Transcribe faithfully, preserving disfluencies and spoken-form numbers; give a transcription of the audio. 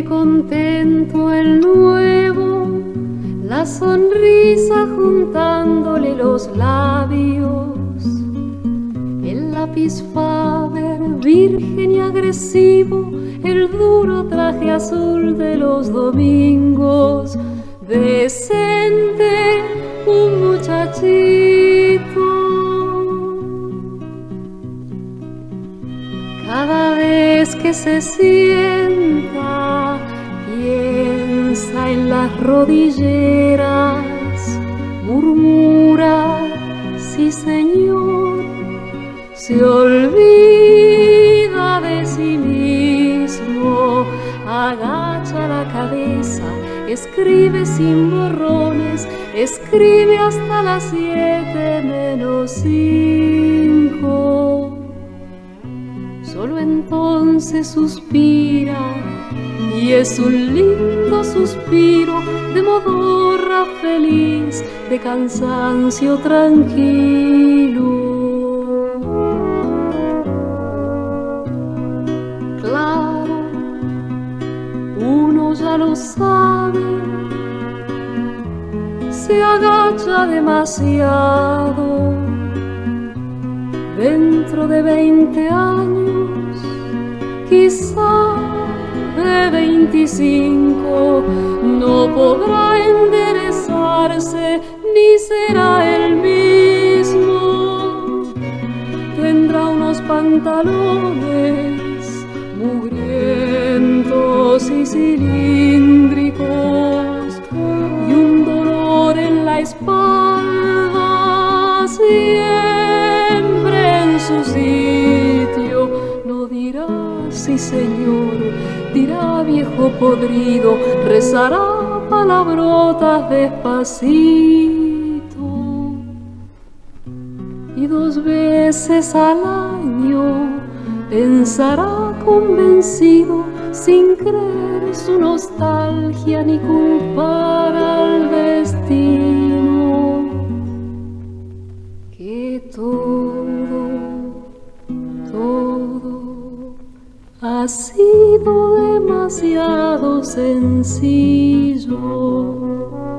contento el nuevo, la sonrisa juntándole los labios, el lápiz Faber virgen y agresivo, el duro traje azul de los domingos, decente un muchachito. Cada vez que se sienta, piensa en las rodilleras, murmura, sí señor, se olvida de sí mismo, agacha la cabeza, escribe sin borrones, escribe hasta las siete menos cinco. Solo entonces suspira, y es un lindo suspiro de modorra feliz, de cansancio tranquilo. Claro, uno ya lo sabe, se agacha demasiado. Dentro de veinte años, quizá de veinticinco, no podrá enderezarse ni será el mismo. Tendrá unos pantalones mugrientos y cilíndricos y un dolor en la espalda siempre en su sitio. No dirá sí señor, dirá viejo podrido, rezará palabrotas despacito, y dos veces al año pensará convencido, sin creer su nostalgia ni culpar al destino, que todo, todo ha sido demasiado sencillo.